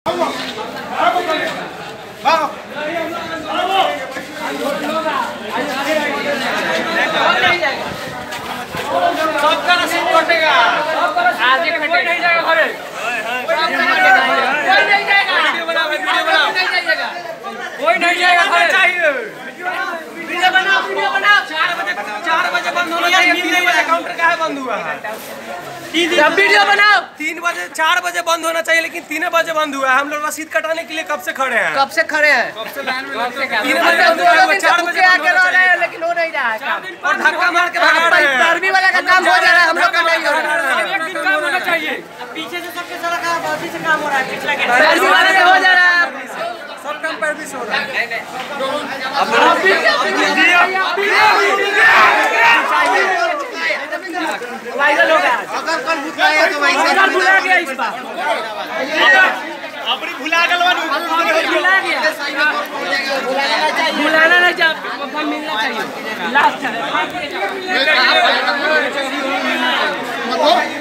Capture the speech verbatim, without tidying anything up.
सबका नसीब कटेगा, आज एक कोई नहीं जाएगा घरे, कोई नहीं जाएगा, वीडियो बनाओ, वीडियो बनाओ, कोई नहीं जाएगा घरे, चाहिए वीडियो बनाओ, वीडियो बनाओ, चार बजे चार बजे बंद होना चाहिए, तीन बजे काउंटर का है बंद हुआ है, तीन वीडियो बनाओ, तीन बजे चार बजे बंद होना चाहिए लेकिन तीन बजे बंद हुआ है। हम लोग रसीद कटाने के लिए कब से खड़े हैं, कब से खड़े हैं, कब से लाइन में तीन बजे बंद हुआ है, चार बजे आके रह रहे हैं लेकिन हो नहीं रहा है काम, और धक्का मार के भगा रहे हैं, आर्मी वाला का काम हो जा रहा है, हम लोग का नहीं हो रहा है, एक दिन काम होना चाहिए, पीछे से सबके सारा काम बाकी से काम हो रहा है, पिछला के आर्मी वाला में हो जा रहा है, सब काम पर भी हो रहा है, नहीं नहीं वायरल हो गया, अगर कल भुलाया तो वायरल भुला गया, इस बार अपनी भुला गलवा भुला गया, भुलाना चाहिए, भुलाना नहीं चाहिए, मौका मिलना चाहिए, लास्ट है।